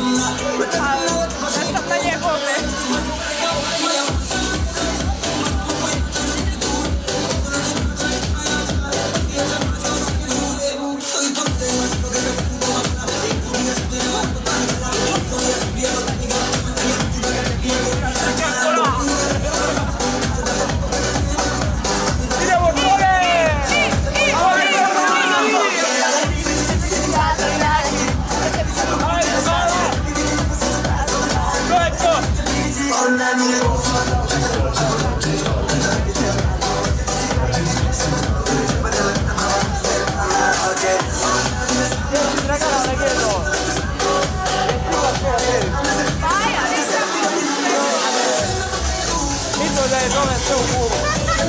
Nešto na njegove. Da je dole sve u kulu.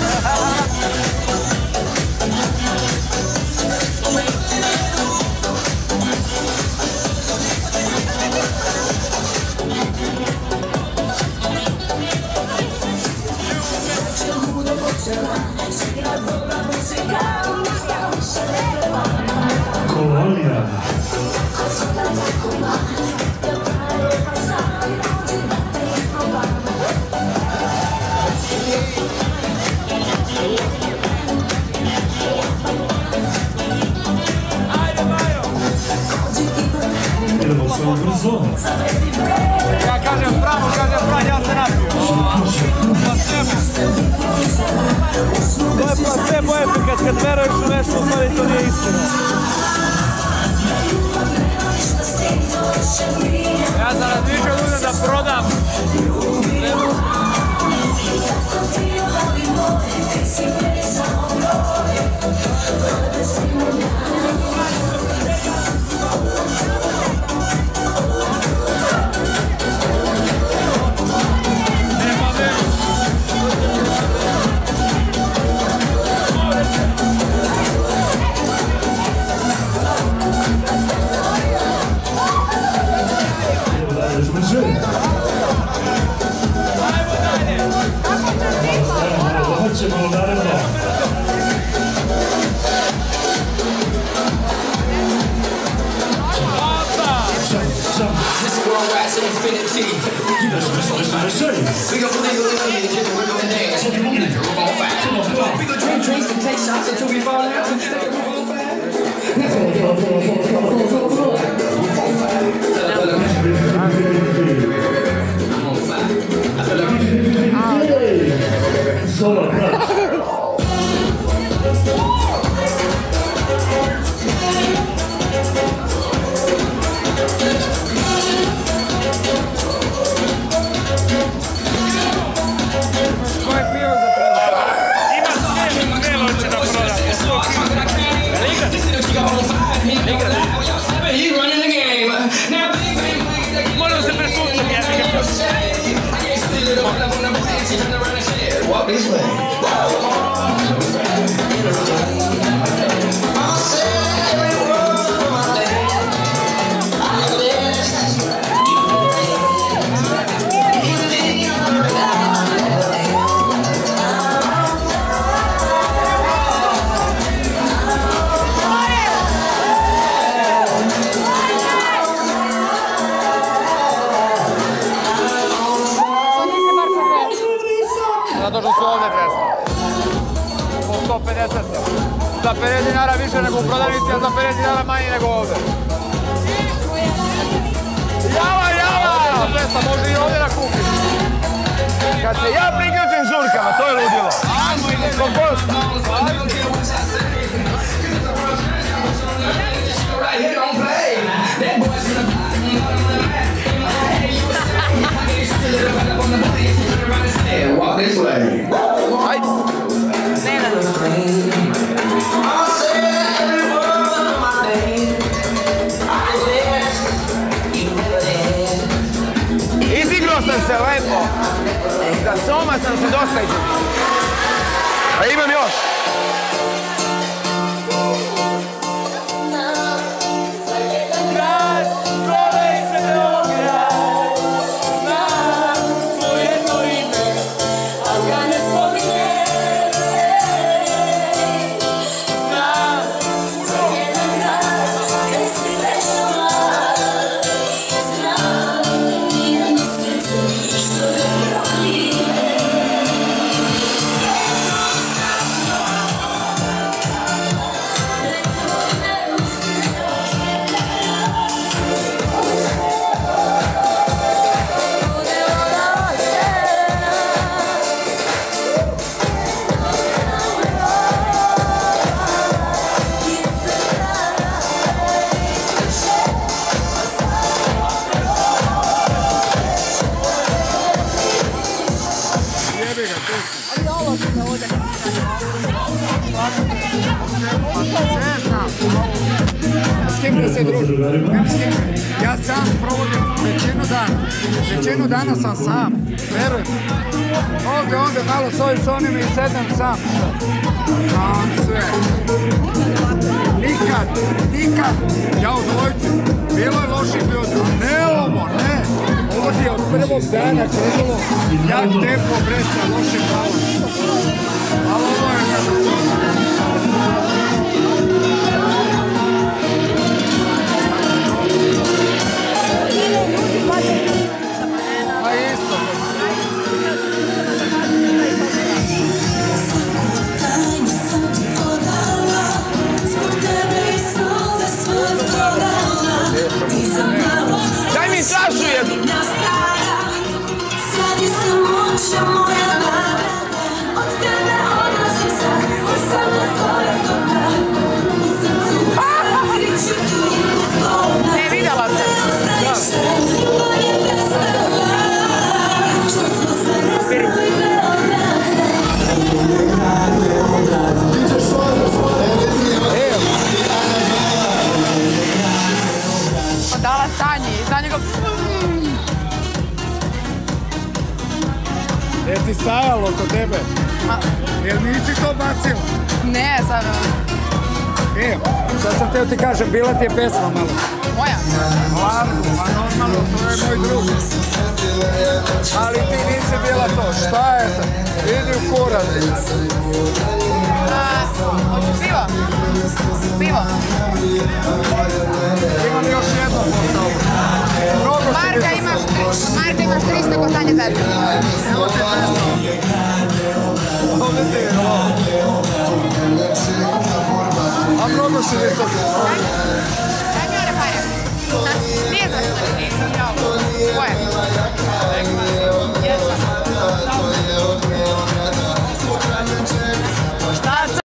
Kolonija. Idemo se ubrzo. Ja kažem pravo, kažem Fran, ja se napio. To je placebo efekat, kad veruješ u nešto, u stvari to nije istina. Ja sam razmišljao ljudi da prodam. Ćemo naravno. Solo Moram se presuditi, ja Walk this way. Zato što su ovdje presne. Po 150. Za 50 dinara više nego u prodavnici, a za 50 dinara manje nego ovdje. Java, java! Pesma može i ovdje da kupiš. Kad se ja priključim žurkama, to je ludilo. Ko košta? Walk this way. Ajde. Izigrao sam se lepo. Za Soma sam se dosta izigrao. A imam još. Znam se družim. Ja sam provodim većinu dana sam sam, verujem. Ovdje onda malo s onim i sedem sam. Sam sve. Nikad, ja u dvojici, bilo je loših ljudi, a ne ovo, ne. Ovo ti je od prvog dana krenulo, jak tempo, bresa, loše pravo. Ali ovo je katastrofa. Pa isto. Daj mi čašu jednu. Ne, vidjela sam. Dala Sanji i Sanja ga... Ti stajalo kod tebe? Jel nisi to bacila? Ne, sad... Sad sam teo ti kažem, bila ti je pesma malo. Moja? Hvala, normalno, to je moj drug. Ali ti nisi bila to, šta je sad? Idi u kurac. Hoću pivo? Pivo? Imam još jedno posao. Marka imaš 300 ko Sanja tebi. Evo ti pesma. Ovdje ti je ovo. A mnogo si mi to. Daj mi one pare.